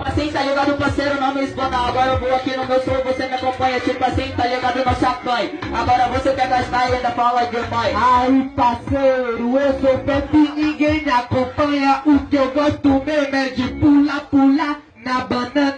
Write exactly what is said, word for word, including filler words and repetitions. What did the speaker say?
Tipo assim, tá ligado, parceiro, não me expanda. Agora eu vou aqui no meu som, você me acompanha. Tipo assim, tá ligado, não se acanhe. Agora você quer gastar e ainda fala de mãe. Aí, parceiro, eu sou Pepe, ninguém me acompanha. O que eu gosto mesmo é de pular, pular na banana.